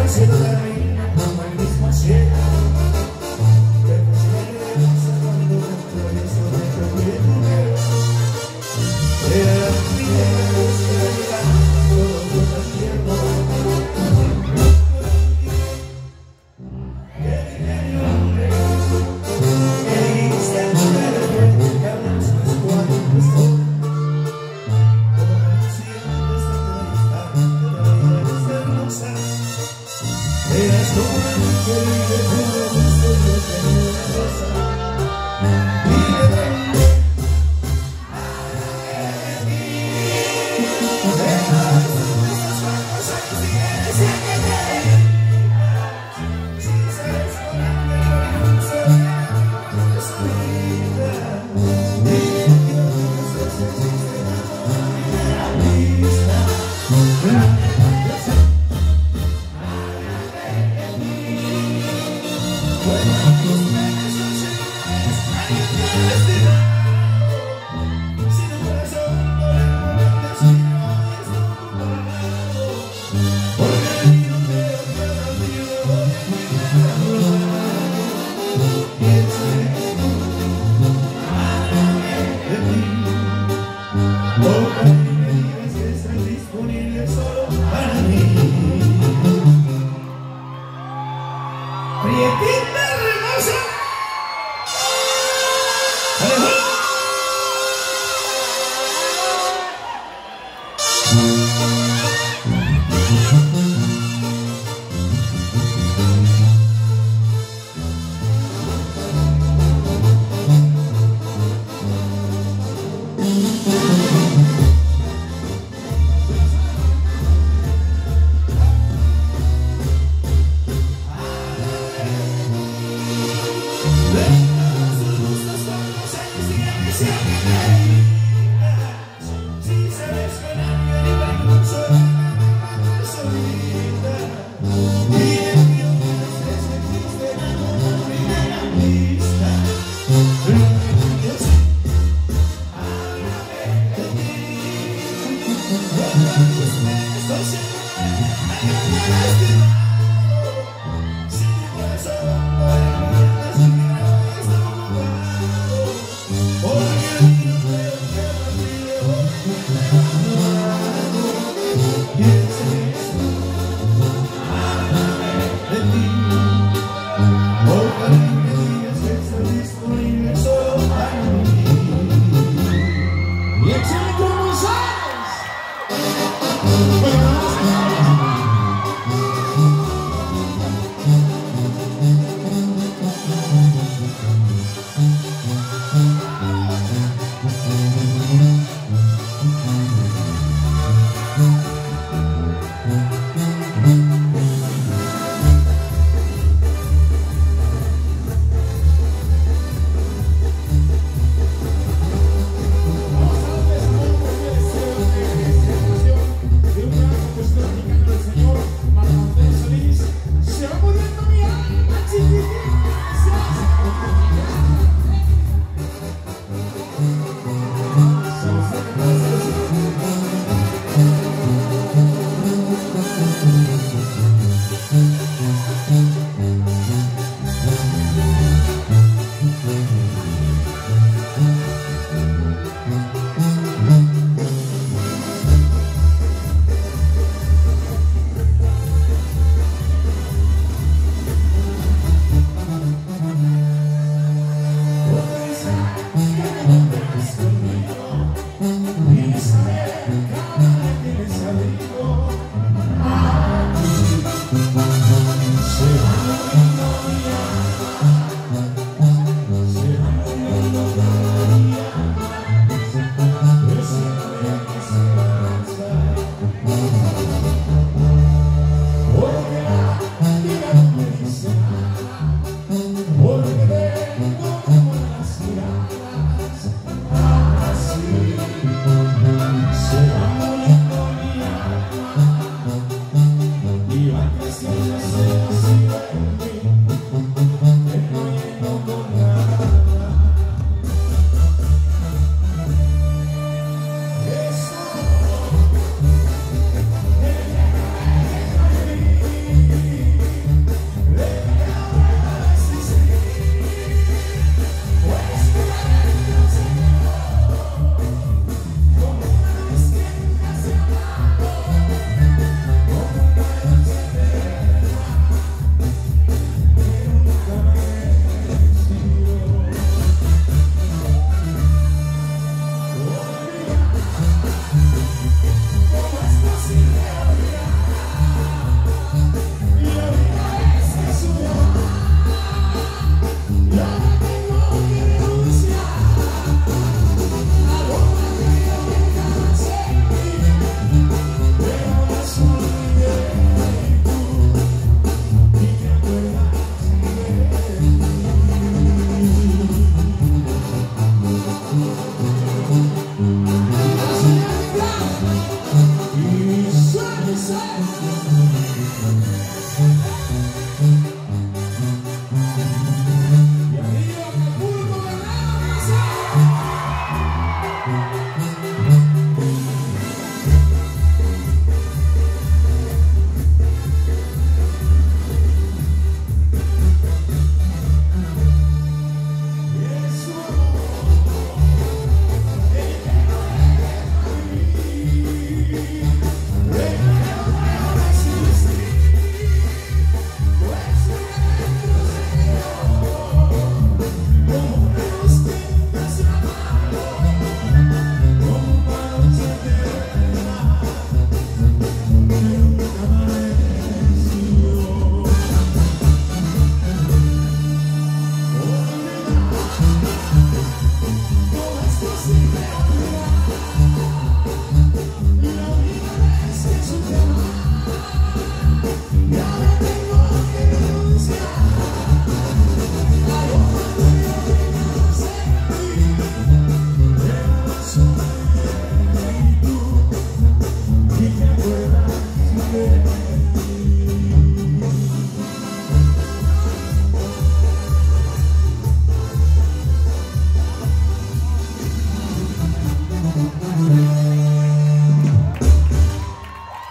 sido la reina como el mismo cielo. Te pusieron observando dentro de eso dentro de tu veo. Era mi realidad, todo lo que pierdo. Que dije mi nombre, que dijiste el nombre, que hablamos pues cuando empezó. Como me sientes esta entrevista, que te hermosa. Eras tú que vive puro gusto y yo tenía una rosa. Y de dónde de ti dejas estos cuantos años y eres el que te si sabes con hambre con soledad de su vida. Dime que no conoces existe la primera vista. When I was mad, so she was, I didn't